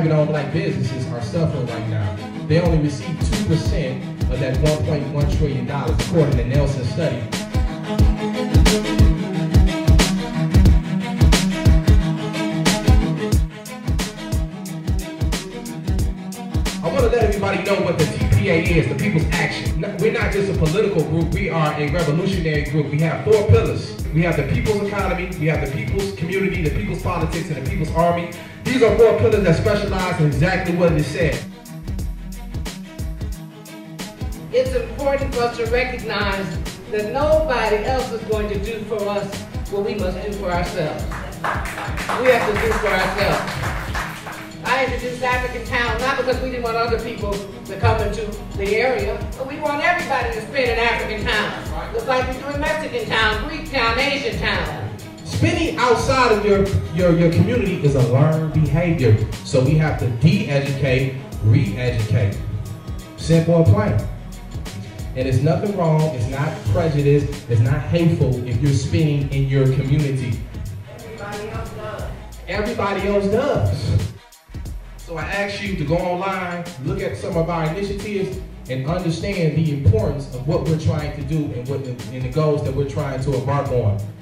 private-owned black businesses are suffering right now. They only receive 2% of that $1.1 trillion, according to Nelson's study. I want to let everybody know what the TPA is, the People's Action. We're not just a political group, we are a revolutionary group. We have 4 pillars. We have the people's economy, we have the people's community, the people's politics, and the people's army. These are 4 pillars that specialize in exactly what it is said. It's important for us to recognize that nobody else is going to do for us what we must do for ourselves. We have to do for ourselves. I introduced African Town not because we didn't want other people to come into the area, but we want everybody to spend in African Town. Just like we do in Mexican Town, Greek Town, Asian Town. Spending outside of your community is a learned behavior. So we have to de-educate, re-educate. Simple and plain. And it's nothing wrong, it's not prejudice, it's not hateful if you're spending in your community. Everybody else does. Everybody else does. So I ask you to go online, look at some of our initiatives, and understand the importance of what we're trying to do and the goals that we're trying to embark on.